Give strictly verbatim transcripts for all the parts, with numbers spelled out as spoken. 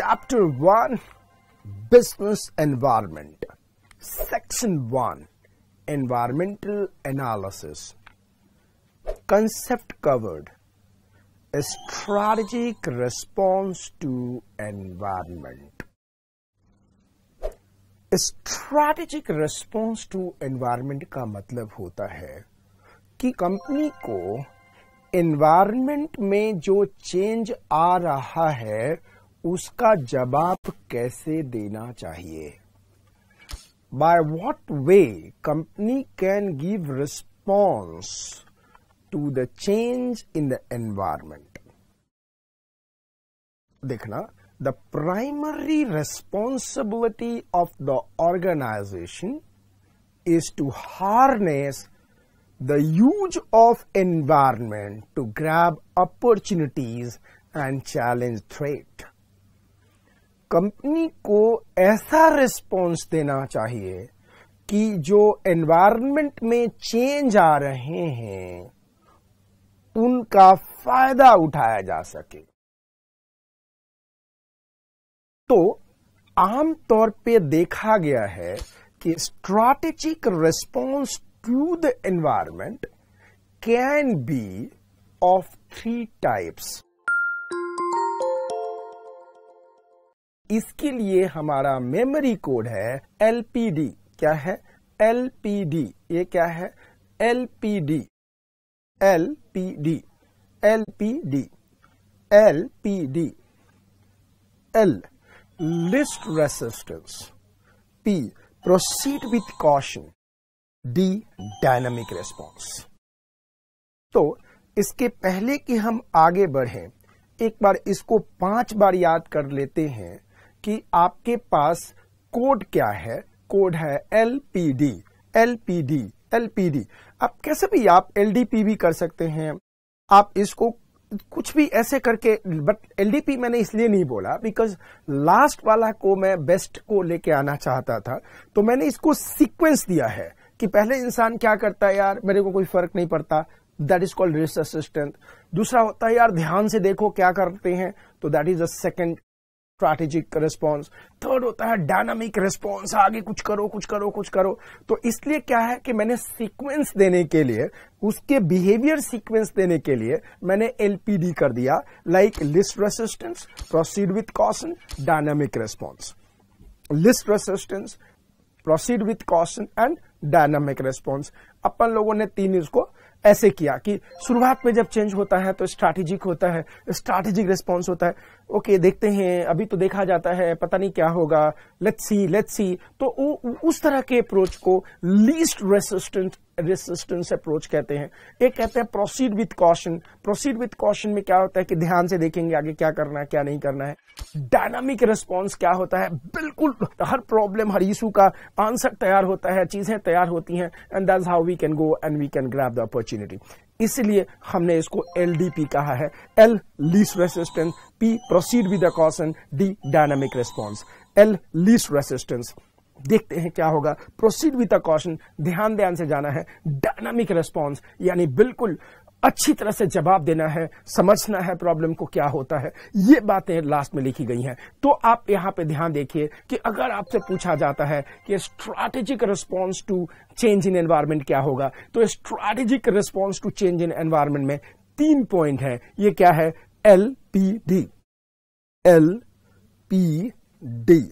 Chapter one, Business Environment. Section one, Environmental Analysis. Concept covered, a strategic response to environment. Strategic response to environment का मतलब होता है कि company को environment में जो चेंज आ रहा है उसका जवाब कैसे देना चाहिए. By what way company can give response to the change in the environment. देखना, the primary responsibility of the organization is to harness the use of environment to grab opportunities and challenge threat. Company को ऐसा response देना चाहिए कि जो environment में change आ रहे हैं उनका फायदा उठाया जा सके. तो आमतौर पे देखा गया है कि strategic response to the environment can be of three types. इसके लिए हमारा मेमोरी कोड है एल पी डी. क्या है? L P D. ये क्या है? L P D. L P D. L P D. L P D. L Least resistance. P. Proceed with caution. D. Dynamic response. तो इसके पहले कि हम आगे बढ़ें, एक बार इसको पांच बार याद कर लेते हैं कि आपके पास कोड क्या है. कोड है L P D. L P D. L P D. आप कैसे भी आप एल डी पी भी कर सकते हैं. आप इसको कुछ भी ऐसे करके, बट एलडीपी मैंने इसलिए नहीं बोला बिकॉज लास्ट वाला को मैं बेस्ट को लेके आना चाहता था. तो मैंने इसको सीक्वेंस दिया है कि पहले इंसान क्या करता है, यार मेरे को कोई फर्क नहीं पड़ता, that is called risk assistant. दूसरा होता है यार ध्यान से देखो क्या करते हैं, तो that is a second strategic response. Third होता है डायनामिक रिस्पॉन्स, आगे कुछ करो कुछ करो कुछ करो. तो इसलिए क्या है कि मैंने सीक्वेंस देने के लिए, उसके बिहेवियर सीक्वेंस देने के लिए मैंने एलपीडी कर दिया, like least resistance, proceed with caution, dynamic response. Least resistance, proceed with caution and dynamic response. अपन लोगों ने तीन इसको ऐसे किया कि शुरुआत में जब चेंज होता है तो स्ट्रैटेजिक होता है, स्ट्रैटेजिक रिस्पॉन्स होता है. ओके okay, देखते हैं, अभी तो देखा जाता है, पता नहीं क्या होगा, लेट्स सी लेट्स सी. तो उस तरह के अप्रोच को लीस्ट रेसिस्टेंट रेसिस्टेंस अप्रोच कहते हैं. एक कहते हैं proceed with caution. Proceed with caution में क्या होता है कि ध्यान से देखेंगे आगे क्या करना है क्या नहीं करना है. डायनामिक रिस्पॉन्स क्या होता है, बिल्कुल हर प्रॉब्लम, हर इशू का आंसर तैयार होता है, चीजें तैयार होती हैं, and that's how we can go and we can grab the opportunity. इसलिए हमने इसको एलडीपी कहा है. L least resistance, P proceed with the caution, D dynamic response. L least resistance, देखते हैं क्या होगा. प्रोसीड विद द कॉशन, ध्यान ध्यान से जाना है. डायनामिक रिस्पॉन्स यानी बिल्कुल अच्छी तरह से जवाब देना है, समझना है प्रॉब्लम को क्या होता है. ये बातें लास्ट में लिखी गई हैं. तो आप यहां पे ध्यान देखिए कि अगर आपसे पूछा जाता है कि strategic response to change in environment क्या होगा, तो strategic response to change in environment में तीन पॉइंट है. ये क्या है? L P D. L P D.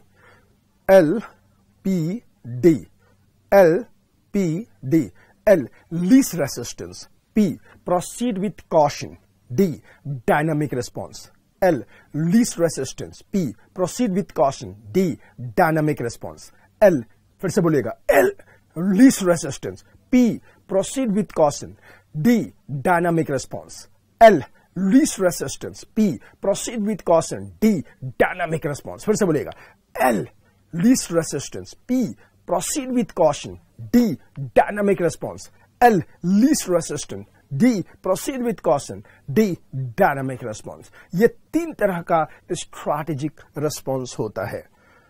L P D. L P D. L least resistance. P. Proceed with caution. D. Dynamic response. L. Least resistance. P. Proceed with caution. D. Dynamic response. L. फिर से बोलिएगा. L. Least resistance. P. Proceed with caution. D. Dynamic response. L. Least resistance. P. Proceed with caution. D. Dynamic response. फिर से बोलिएगा. L. Least resistance. P. Proceed with caution. D. Dynamic response. L. Least resistant. D. Proceed with caution. D. Dynamic response. ये तीन तरह का strategic response होता है.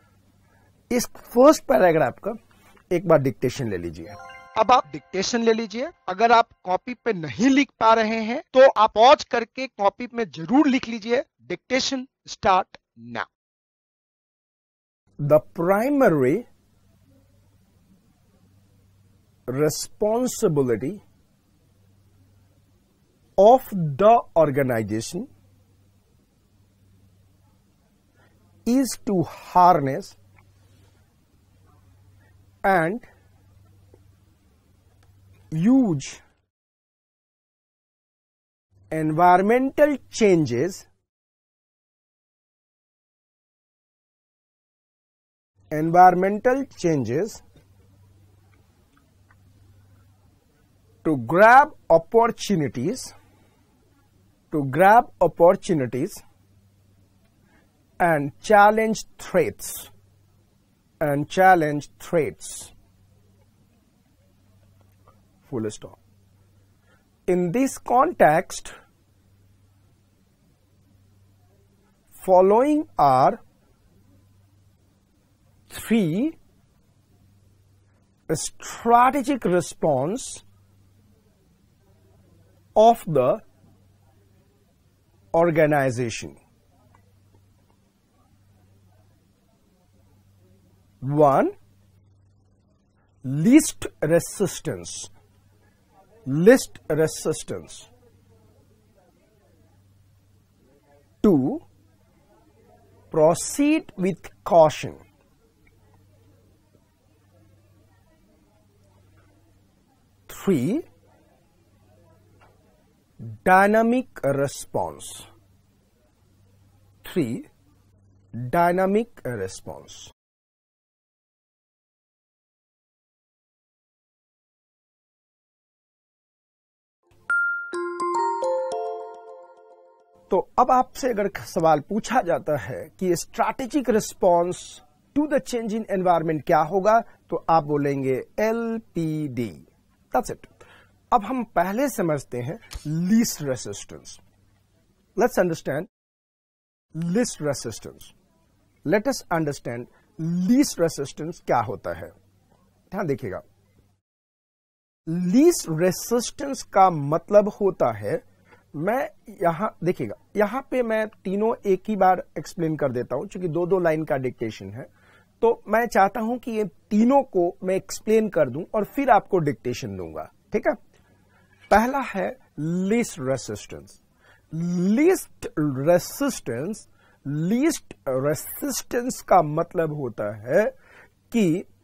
इस फर्स्ट पैराग्राफ का एक बार डिक्टेशन ले लीजिए. अब आप डिक्टेशन ले लीजिए. अगर आप कॉपी पे नहीं लिख पा रहे हैं तो आप पॉज करके कॉपी में जरूर लिख लीजिए. Dictation start now. the primary responsibility of the organization is to harness and use environmental changes environmental changes to grab opportunities to grab opportunities and challenge threats and challenge threats. Full stop. In this context, following are three strategic response of the organization. One, least resistance. Least resistance. Two, proceed with caution. Three, dynamic response. Three, dynamic response. तो अब आपसे अगर सवाल पूछा जाता है कि strategic response to the change in environment क्या होगा, तो आप बोलेंगे L P D. That's it. अब हम पहले समझते हैं least resistance. Let's understand least resistance. Let us understand least resistance क्या होता है. ध्यान देखिएगा, लीस्ट रेसिस्टेंस का मतलब होता है, मैं यहां देखिएगा, यहां पे मैं तीनों एक ही बार एक्सप्लेन कर देता हूं, क्योंकि दो दो लाइन का डिक्टेशन है, तो मैं चाहता हूं कि ये तीनों को मैं एक्सप्लेन कर दूं और फिर आपको डिक्टेशन दूंगा. ठीक है. पहला है least resistance. Least resistance least resistance का मतलब होता है कि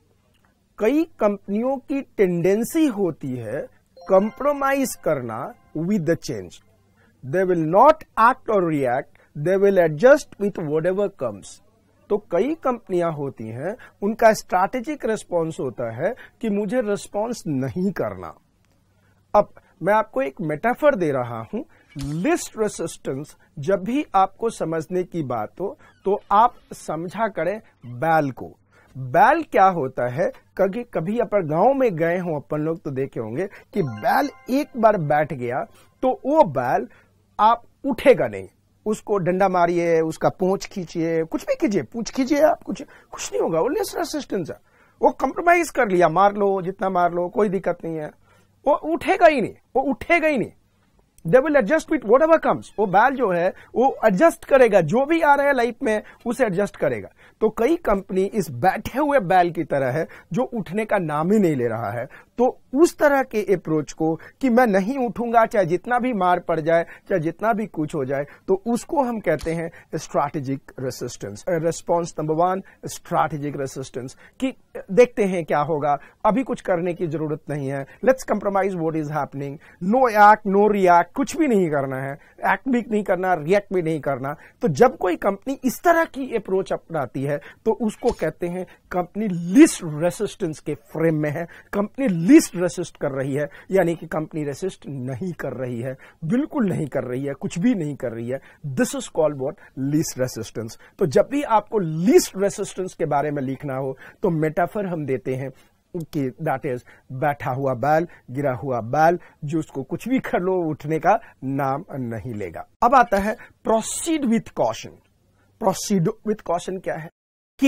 कई कंपनियों की टेंडेंसी होती है कंप्रोमाइज करना with the change. They will not act और react, they will adjust with whatever comes. तो कई कंपनियां होती हैं, उनका स्ट्रैटेजिक रिस्पांस होता है कि मुझे रिस्पांस नहीं करना. अब मैं आपको एक मेटाफर दे रहा हूं. लीस्ट रेसिस्टेंस जब भी आपको समझने की बात हो तो आप समझा करें बैल को. बैल क्या होता है, कभी कभी अपन गांव में गए हों अपन लोग तो देखे होंगे कि बैल एक बार बैठ गया तो वो बैल आप उठेगा नहीं. उसको डंडा मारिए, उसका पूंछ खींचिए, कुछ भी कीजिए, पूंछ खींचिए आप, कुछ कुछ नहीं होगा. वो लीस्ट रेसिस्टेंस है. वो कंप्रोमाइज कर लिया, मार लो जितना मार लो, कोई दिक्कत नहीं है, वो उठेगा ही नहीं. वो उठेगा ही नहीं. They will adjust with whatever comes. वो बैल जो है वो एडजस्ट करेगा, जो भी आ रहा है लाइफ में उसे एडजस्ट करेगा. तो कई कंपनी इस बैठे हुए बैल की तरह है जो उठने का नाम ही नहीं ले रहा है. तो उस तरह के अप्रोच को कि मैं नहीं उठूंगा चाहे जितना भी मार पड़ जाए, चाहे जितना भी कुछ हो जाए, तो उसको हम कहते हैं strategic resistance. Response number one, strategic resistance, कि देखते हैं क्या होगा, अभी कुछ करने की जरूरत नहीं है, let's compromise what is happening, no act no react, कुछ भी नहीं करना है, एक्ट भी नहीं करना, रिएक्ट भी नहीं करना. तो जब कोई कंपनी इस तरह की अप्रोच अपनाती है तो उसको कहते हैं कंपनी लीस्ट रेसिस्टेंस के फ्रेम में है. कंपनी लीस्ट रेसिस्ट कर रही है, यानी कि कंपनी रेसिस्ट नहीं कर रही है, बिल्कुल नहीं कर रही है, कुछ भी नहीं कर रही है. This is called what, least resistance. तो जब भी आपको लीस्ट रेसिस्टेंस के बारे में लिखना हो तो मेटाफर हम देते हैं कि दैट इज बैठा हुआ बैल, गिरा हुआ बैल, जो उसको कुछ भी कर लो उठने का नाम नहीं लेगा. अब आता है proceed with caution. Proceed with caution क्या है कि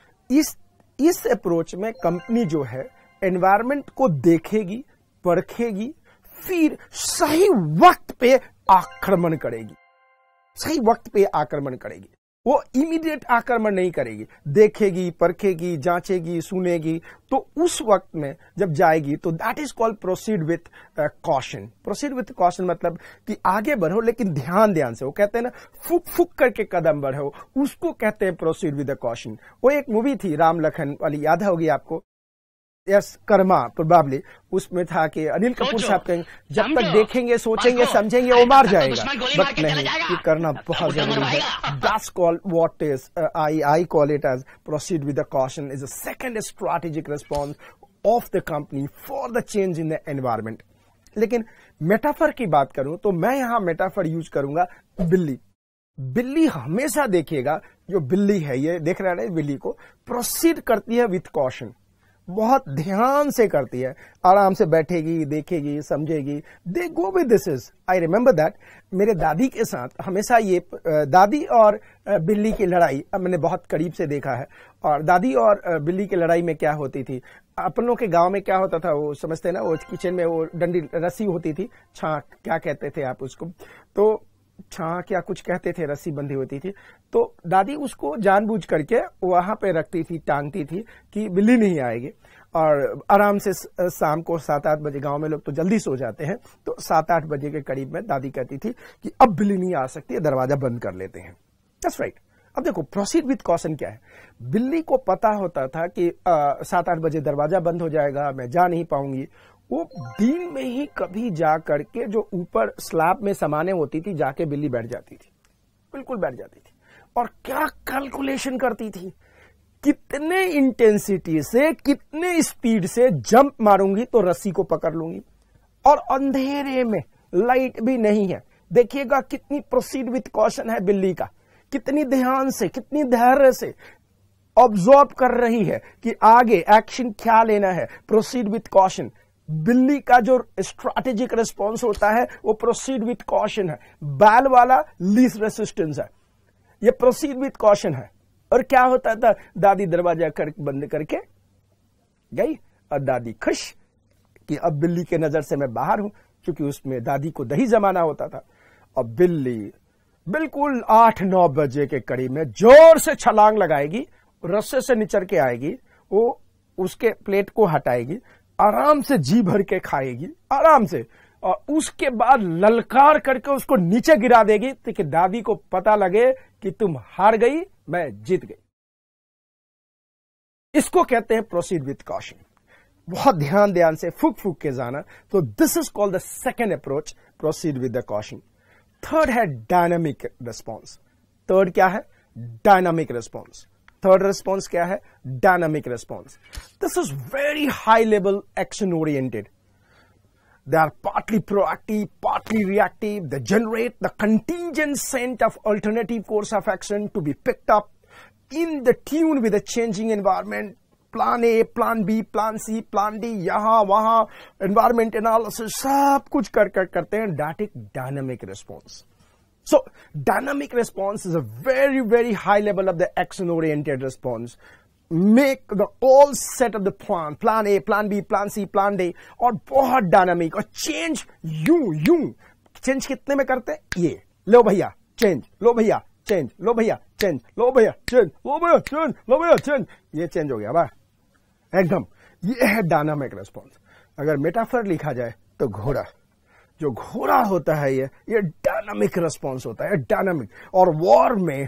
इस इस अप्रोच में कंपनी जो है एनवायरनमेंट को देखेगी, परखेगी, फिर सही वक्त पे आक्रमण करेगी. सही वक्त पे आक्रमण करेगी. वो इमीडिएट आक्रमण नहीं करेगी, देखेगी, परखेगी, जांचेगी, सुनेगी, तो उस वक्त में जब जाएगी तो that is called proceed with caution. Proceed with caution मतलब कि आगे बढ़ो लेकिन ध्यान ध्यान से। वो कहते हैं ना फुक फुक करके कदम बढ़ो, उसको कहते हैं प्रोसीड विथ कॉशन। वो एक मूवी थी राम लखन वाली, याद होगी आपको, यस कर्मा प्रोबेबली, उसमें था कि अनिल कपूर साहब कहेंगे जब तक देखेंगे, सोचेंगे, समझेंगे वो मार जाएगा, बट नहीं, ये करना बहुत जरूरी है। That's called what is I I call it as proceed with the caution is a second strategic response of the company for the change in the environment. लेकिन मेटाफर की बात करूं तो मैं यहां मेटाफर यूज करूंगा बिल्ली। बिल्ली हमेशा देखिएगा, जो बिल्ली है ये देख रहा है बिल्ली को, प्रोसीड करती है विथ कॉशन, बहुत ध्यान से करती है, आराम से बैठेगी, देखेगी, समझेगी, they go with this is. I remember that मेरे दादी के साथ हमेशा ये दादी और बिल्ली की लड़ाई मैंने बहुत करीब से देखा है। और दादी और बिल्ली की लड़ाई में क्या होती थी, अपनों के गांव में क्या होता था, वो समझते ना, वो किचन में वो डंडी रस्सी होती थी, छाक क्या कहते थे आप उसको, तो छाक क्या कुछ कहते थे, रस्सी बंधी होती थी, तो दादी उसको जानबूझ करके वहां पे रखती थी, टांगती थी कि बिल्ली नहीं आएगी। और आराम से शाम को सात आठ बजे, गांव में लोग तो जल्दी सो जाते हैं, तो सात आठ बजे के करीब में दादी कहती थी कि अब बिल्ली नहीं आ सकती है, दरवाजा बंद कर लेते हैं। That's right. अब देखो प्रोसीड विथ कॉशन क्या है। बिल्ली को पता होता था कि सात आठ बजे दरवाजा बंद हो जाएगा, मैं जा नहीं पाऊंगी। वो दिन में ही कभी जा करके जो ऊपर स्लैब में सामानें होती थी, जाके बिल्ली बैठ जाती थी, बिल्कुल बैठ जाती थी। और क्या कैलकुलेशन करती थी, कितने इंटेंसिटी से, कितने स्पीड से जंप मारूंगी तो रस्सी को पकड़ लूंगी। और अंधेरे में, लाइट भी नहीं है, देखिएगा कितनी प्रोसीड विथ कॉशन है बिल्ली का, कितनी ध्यान से, कितनी धैर्य से ऑब्जर्व कर रही है कि आगे एक्शन क्या लेना है। प्रोसीड विथ कॉशन बिल्ली का जो स्ट्रैटेजिक रिस्पॉन्स होता है वो प्रोसीड विथ कॉशन है। बैल वाला लीस्ट रेसिस्टेंस है, ये प्रोसीड विथ कॉशन है। और क्या होता था, दादी दरवाजा कर बंद करके गई और दादी खुश कि अब बिल्ली के नजर से मैं बाहर हूं, क्योंकि उसमें दादी को दही जमाना होता था। और बिल्ली बिल्कुल आठ नौ बजे के करीब में जोर से छलांग लगाएगी, रस्से से निचर के आएगी, वो उसके प्लेट को हटाएगी, आराम से जी भर के खाएगी, आराम से, और उसके बाद ललकार करके उसको नीचे गिरा देगी ताकि दादी को पता लगे कि तुम हार गई, मैं जीत गई। इसको कहते हैं प्रोसीड विथ कॉशन। बहुत ध्यान ध्यान से, फूक फूक के जाना। तो this is called the second approach, proceed with the caution. Third है डायनामिक रिस्पॉन्स। थर्ड क्या है, डायनामिक रिस्पॉन्स। थर्ड रिस्पॉन्स क्या है, dynamic response. This is very high level action oriented. They are partly proactive, partly reactive. They generate the contingent scent of alternative course of action to be picked up in the tune with the changing environment. Plan A, Plan B, Plan C, Plan D, यहाँ वहाँ environment analysis सब कुछ कर कर करते हैं। That is dynamic response. So dynamic response is a very very high level of the action oriented response. Make the all set of the plan, plan A, plan B, plan C, plan D, और बहुत dynamic. और change यूं यूं change कितने में करते हैं, ये लो भैया चेंज, लो भैया चेंज, लो भैया चेंज, लो भैया चेंज, लो भैया चेंज, लो भैया चेंज, ये चेंज हो गया बा एकदम। ये है डायनामिक रिस्पॉन्स। अगर मेटाफर लिखा जाए तो घोड़ा, जो घोड़ा होता है ये ये डायनामिक रिस्पॉन्स होता है, डायनामिक। और वॉर में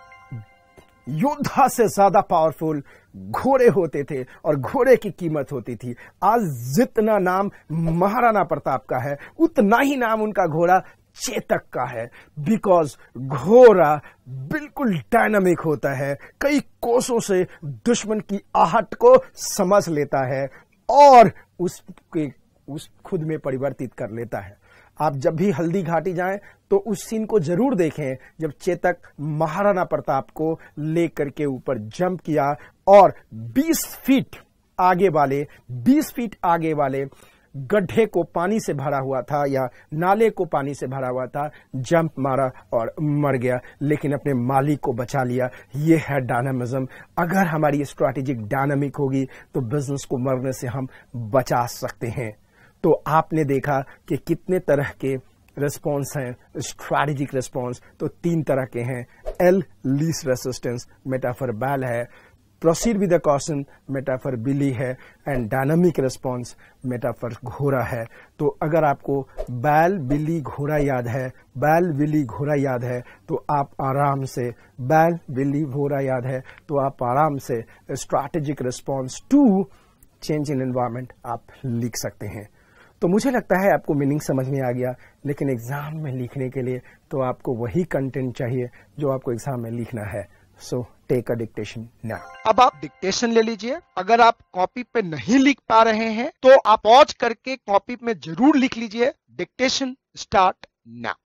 योद्धा से ज्यादा पावरफुल घोड़े होते थे और घोड़े की कीमत होती थी। आज जितना नाम महाराणा प्रताप का है, उतना ही नाम उनका घोड़ा चेतक का है। बिकॉज घोड़ा बिल्कुल डायनामिक होता है, कई कोसों से दुश्मन की आहट को समझ लेता है और उसके उस खुद में परिवर्तित कर लेता है। आप जब भी हल्दी घाटी जाएं तो उस सीन को जरूर देखें जब चेतक महाराणा प्रताप को लेकर के ऊपर जंप किया और बीस फीट आगे वाले बीस फीट आगे वाले गड्ढे को पानी से भरा हुआ था या नाले को पानी से भरा हुआ था, जंप मारा और मर गया, लेकिन अपने मालिक को बचा लिया। ये है डायनामिज्म। अगर हमारी स्ट्रैटेजिक डायनामिक होगी तो बिजनेस को मरने से हम बचा सकते हैं। तो आपने देखा कि कितने तरह के रिस्पॉन्स हैं, स्ट्रैटेजिक रिस्पॉन्स तो तीन तरह के हैं, L least resistance, मेटाफर बैल है. Proceed with the caution, metaphor बिल्ली है. एंड डायनामिक रिस्पॉन्स, मेटाफर घोड़ा है. तो अगर आपको बैल बिल्ली घोड़ा याद है, बैल बिल्ली घोड़ा याद है, तो आप आराम से बैल बिल्ली घोड़ा याद है तो आप आराम से strategic response to change in environment आप लिख सकते हैं. तो मुझे लगता है आपको मीनिंग समझ में आ गया, लेकिन एग्जाम में लिखने के लिए तो आपको वही कंटेंट चाहिए जो आपको एग्जाम में लिखना है. So take a dictation now. अब आप डिक्टेशन ले लीजिए. अगर आप कॉपी पे नहीं लिख पा रहे हैं तो आप पॉज करके कॉपी में जरूर लिख लीजिए. Dictation start now.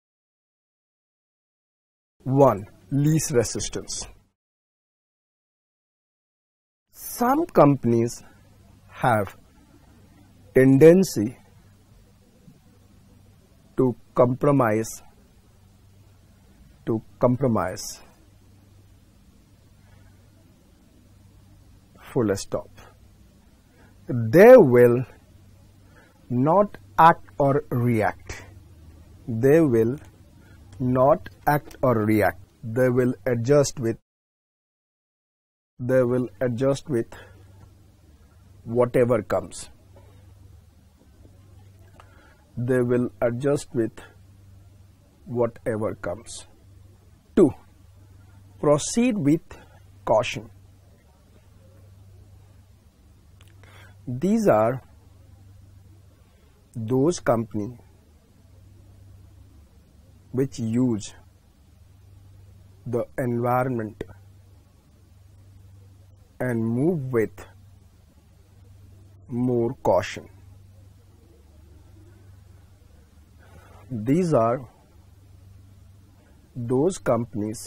One. Least resistance. Some companies have tendency to compromise to compromise full stop. They will not act or react. They will not act or react. They will adjust with they will adjust with whatever comes. They will adjust with whatever comes. Two. Proceed with caution. These are those companies which use the environment and move with more caution. These are those companies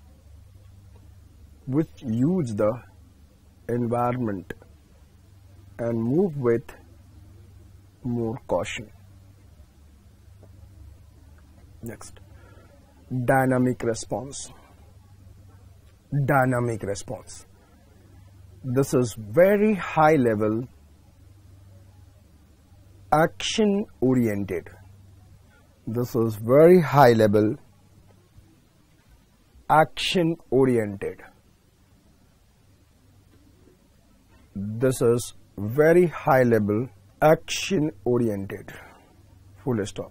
which use the environment and move with more caution. Next, dynamic response. Dynamic response. This is very high level, action oriented. This is very high level, action oriented. This is very high level, action oriented. Full stop.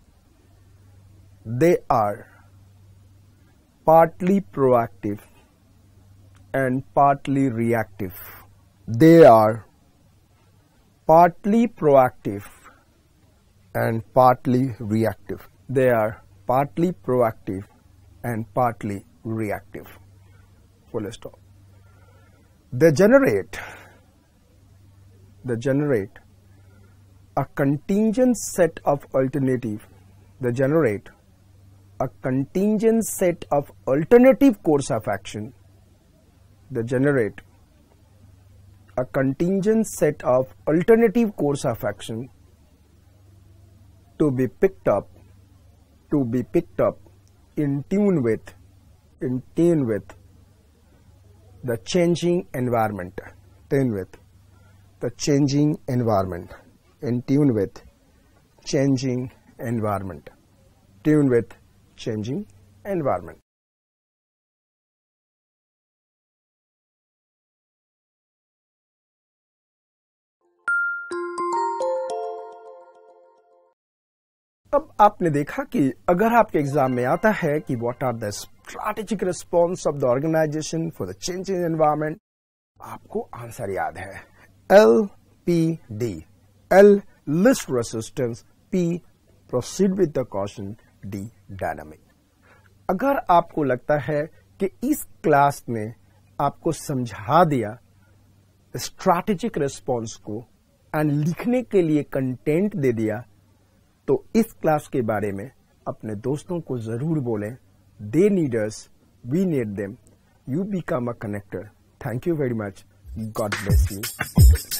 They are partly proactive and partly reactive. They are partly proactive and partly reactive. They are partly proactive and partly reactive. Full stop. They generate, they generate a contingent set of alternative. They generate a contingent set of alternative course of action. They generate a contingent set of alternative course of action to be picked up, to be picked up in tune with, in tune with the changing environment, tune with the changing environment, in tune with changing environment, tune with changing environment. अब आपने देखा कि अगर आपके exam में आता है कि what are the strategic response of the organization for the changing environment, आपको आंसर याद है L P D. L least resistance, P proceed with the caution, D dynamic. अगर आपको लगता है कि इस क्लास में आपको समझा दिया स्ट्रैटेजिक रिस्पॉन्स को एंड लिखने के लिए कंटेंट दे दिया, तो इस क्लास के बारे में अपने दोस्तों को जरूर बोलें. They need us, we need them. You become a connector. Thank you very much. God bless you.